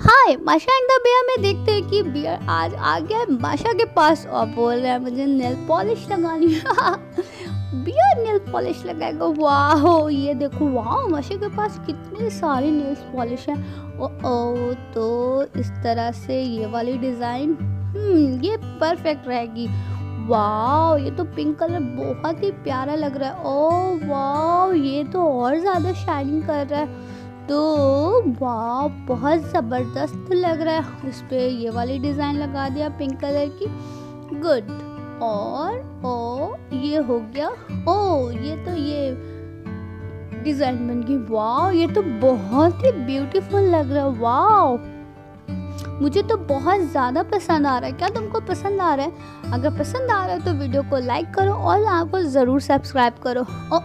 हाय माशा and the beer में देखते हैं कि बियर आज आ गया है माशा के पास और बोल रहा है मुझे नेल पॉलिश लगानी है। बियर नेल पॉलिश लगाएगा। वाह ये देखो, वाह माशा के पास कितने सारे नेल पॉलिश हैं। ओ तो इस तरह से ये वाली डिज़ाइन ये परफेक्ट रहेगी। वाह ये तो पिंक कलर बहुत ही प्यारा लग रहा है। ओ वाह ये तो और ज़्यादा शाइनिंग कर रहा है। तो वाह बहुत ज़बरदस्त लग रहा है। इस पे ये वाली डिज़ाइन लगा दिया पिंक कलर की। गुड। और ओ ये हो गया। ओ ये तो ये डिज़ाइन बन गई। वाह ये तो बहुत ही ब्यूटीफुल लग रहा है। वाह मुझे तो बहुत ज़्यादा पसंद आ रहा है। क्या तुमको पसंद आ रहा है? अगर पसंद आ रहा है तो वीडियो को लाइक करो और आपको ज़रूर सब्सक्राइब करो।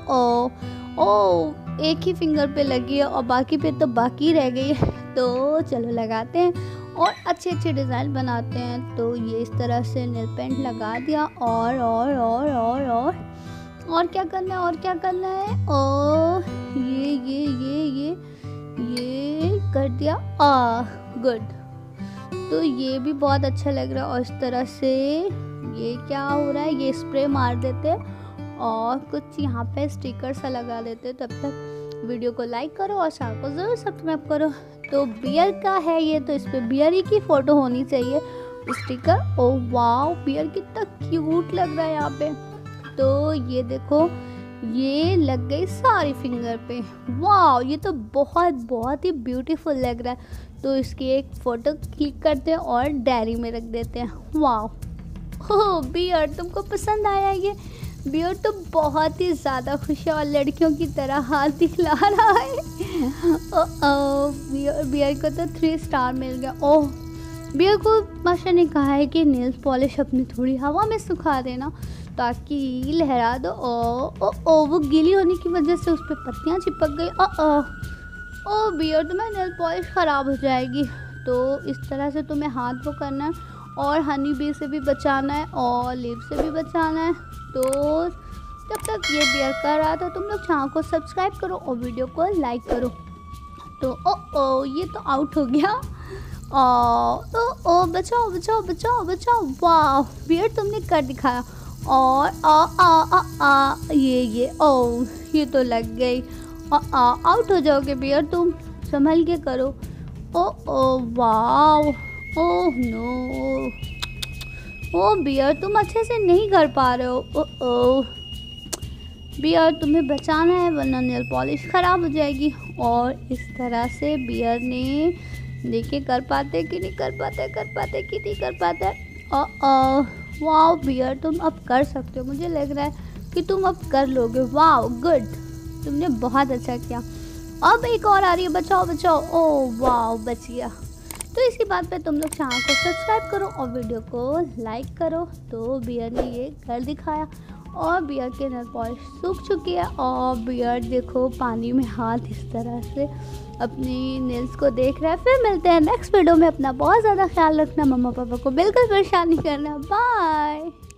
ओ एक ही फिंगर पे लगी है और बाकी पे तो बाकी रह गई है। तो चलो लगाते हैं और अच्छे अच्छे डिज़ाइन बनाते हैं। तो ये इस तरह से नेल पेंट लगा दिया और क्या करना है और क्या करना है। ओ ये कर दिया। गुड। तो ये भी बहुत अच्छा लग रहा है। और इस तरह से ये क्या हो रहा है, ये स्प्रे मार देते हैं और कुछ यहाँ पे स्टिकर सा लगा देते हैं। तब तक वीडियो को लाइक करो और चैनल को ज़रूर सब्सक्राइब करो। तो बियर का है ये, तो इस पर बियर ही की फ़ोटो होनी चाहिए स्टिकर। ओ वाह बियर कितना क्यूट लग रहा है यहाँ पे। तो ये देखो ये लग गई सारी फिंगर पे। वाह ये तो बहुत ही ब्यूटीफुल लग रहा है। तो इसकी एक फ़ोटो क्लिक करते हैं और डायरी में रख देते हैं। वाह हो बियर तुमको पसंद आया ये? बियर तो बहुत ही ज़्यादा खुश है और लड़कियों की तरह हाथ दिखला रहा है। बियर को तो 3 स्टार मिल गया। ओह बियर को माशा ने कहा है कि नेल पॉलिश अपनी थोड़ी हवा में सुखा देना ताकि लहरा दो। ओ वो गीली होने की वजह से उस पर पत्तियाँ चिपक गई। ओ बियर तुम्हें नेल पॉलिश ख़राब हो जाएगी। तो इस तरह से तुम्हें हाथ को करना है और हनी बी से भी बचाना है और लिप से भी बचाना है। तो जब तक ये बियर कर रहा था तुम लोग चैनल को सब्सक्राइब करो और वीडियो को लाइक करो। तो ओ ये तो आउट हो गया। ओ बचाओ। वाह बियर तुमने कर दिखाया। और ये तो लग गई। आउट हो जाओगे बियर, तुम संभल के करो। ओ वाह ओह नो। ओ बियर तुम अच्छे से नहीं कर पा रहे हो। ओ बियर तुम्हें बचाना है वरना नेल पॉलिश ख़राब हो जाएगी। और इस तरह से बियर ने देखिए कर पाते कि नहीं कर पाते। वाह बियर तुम अब कर सकते हो। मुझे लग रहा है कि तुम अब कर लोगे। वाह गुड, तुमने बहुत अच्छा किया। अब एक और आ रही है, बचाओ। ओ वाह बच गया। तो इसी बात पे तुम लोग चैनल को सब्सक्राइब करो और वीडियो को लाइक करो। तो बियर ने ये कर दिखाया और बियर के नेल पॉलिश सूख चुकी है। और बियर देखो पानी में हाथ इस तरह से अपनी नेल्स को देख रहा है। फिर मिलते हैं नेक्स्ट वीडियो में। अपना बहुत ज़्यादा ख्याल रखना, मम्मा पापा को बिल्कुल परेशान नहीं करना। बाय।